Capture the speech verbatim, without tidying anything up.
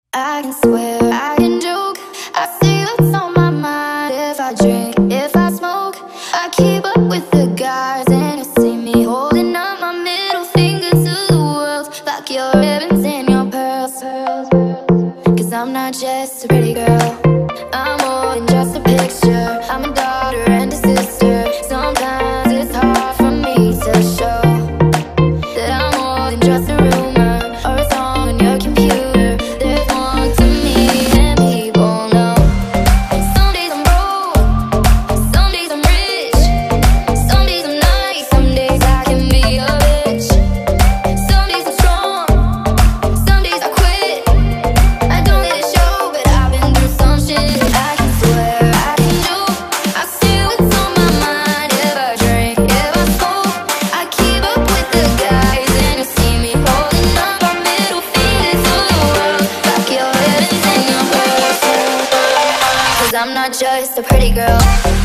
I can swear, I can joke, I see what's on my mind. If I drink, if I smoke, I keep up with the guys. And you see me holding up my middle finger to the world, like your ribbons and your pearls. Cause I'm not just a pretty girl, I'm more than just a picture. I'm a daughter and a sister. Sometimes it's hard for me to show that I'm more than just a rumor or a song on your computer. There's more to me than people know. Some days I'm broke, some days I'm rich, some days I'm nice, some days I can be a bitch. Some days I'm strong, some days I quit. I don't let it show, but I've been through some shit. I can swear, I can joke, I see what's on my mind. If I drink, if I smoke, I keep up with the guys. And you see me holding up our middle fingers to the world, like your ribbons and your pearls. Cause I'm not just a pretty girl,